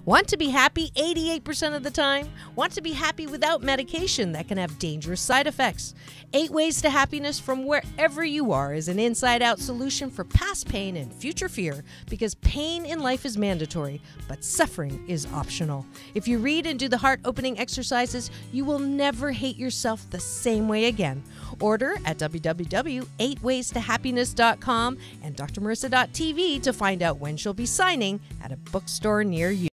Want to be happy 88% of the time? Want to be happy without medication that can have dangerous side effects? 8 Ways to Happiness from wherever you are is an inside-out solution for past pain and future fear, because pain in life is mandatory, but suffering is optional. If you read and do the heart-opening exercises, you will never hate yourself the same way again. Order at www.8waystohappiness.com and drmarissa.tv to find out when she'll be signing at a bookstore near you.